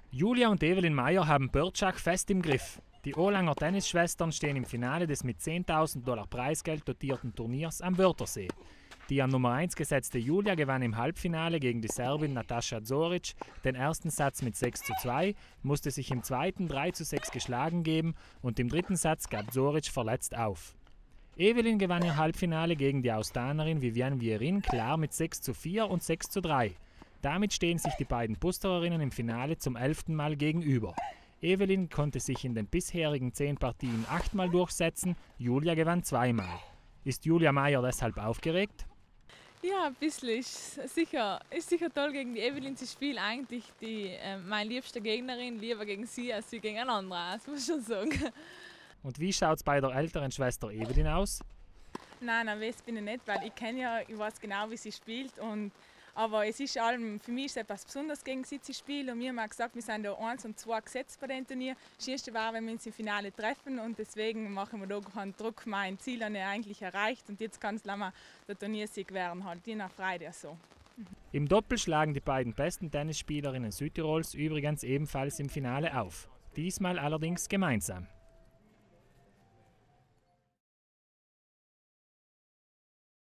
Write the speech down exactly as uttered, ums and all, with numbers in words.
Julia und Evelyn Meyer haben Bördschach fest im Griff. Die Olanger Tennisschwestern stehen im Finale des mit zehntausend Dollar Preisgeld dotierten Turniers am Wörthersee. Die an Nummer eins gesetzte Julia gewann im Halbfinale gegen die Serbin Nataša Zoric den ersten Satz mit sechs zu zwei, musste sich im zweiten drei zu sechs geschlagen geben und im dritten Satz gab Zoric verletzt auf. Evelyn gewann ihr Halbfinale gegen die Austanerin Viviane Vierin klar mit sechs zu vier und sechs zu drei. Damit stehen sich die beiden Pustererinnen im Finale zum elften Mal gegenüber. Evelyn konnte sich in den bisherigen zehn Partien achtmal durchsetzen, Julia gewann zweimal. Ist Julia Meyer deshalb aufgeregt? Ja, ein bisschen. Ist sicher, ist sicher toll gegen die Evelyn zu spielen. Eigentlich die, äh, meine liebste Gegnerin, lieber gegen sie als sie gegen eine andere, das muss ich schon sagen. Und wie schaut es bei der älteren Schwester Evelyn aus? Nein, nervös bin ich nicht, weil ich kenne ja, ich weiß genau, wie sie spielt. Und, aber es ist allem, für mich ist es etwas Besonderes, gegen sie zu spielen. Und wir haben auch gesagt, wir sind da eins und zwei gesetzt bei dem Turnier. Das Schönste war, wenn wir uns im Finale treffen. Und deswegen machen wir da keinen Druck. Mein Ziel habe ich eigentlich erreicht. Und jetzt kann es der Turniersieg werden. Halt. Die Freude ja so. Im Doppel schlagen die beiden besten Tennisspielerinnen Südtirols übrigens ebenfalls im Finale auf. Diesmal allerdings gemeinsam.